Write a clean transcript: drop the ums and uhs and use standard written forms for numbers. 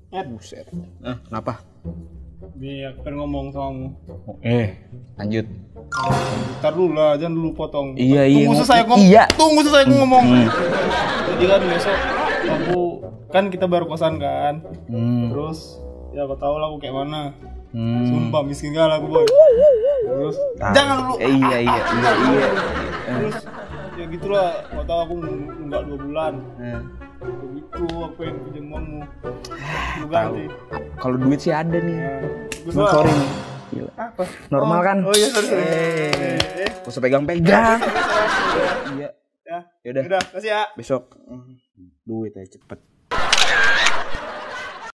Buset. Kenapa? Nih, aku pengen ngomong sama kamu. Lanjut. Ntar dulu lah, jangan dulu potong. Iya. Tunggu selesai aku ngomong. Jadi kan besok kan kita baru kosan kan. Terus ya aku tahu lah aku kayak mana. Sumpah miskin gak lah aku boy. Terus jangan dulu. Iya. Terus ya gitulah, kau tahu aku nunggak 2 bulan. Begitu aku yang pinjam uangmu. Lu ganti. Kalau duit sih ada nih. Gua Sorry nih. Gila. Apa? Normal kan? Oh iya, sorry. Gak usah pegang-pegang. Iya. Ya. Yaudah. Udah, kasih ya. Besok duit aja cepet.